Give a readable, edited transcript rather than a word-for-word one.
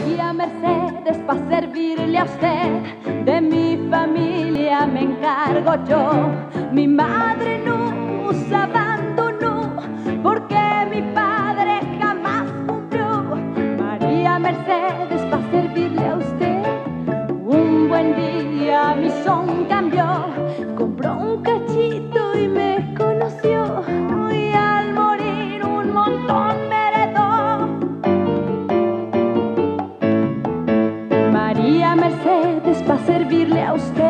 María Mercedes, pa' servirle a usted, de mi familia me encargo yo. Mi madre nos abandonó porque mi padre jamás cumplió. María Mercedes, pa' servirle a usted. Un buen día mi son cambió, compró un cachito y me conoció. Y al morir un montón me heredó. María Mercedes, pa' servirle a usted.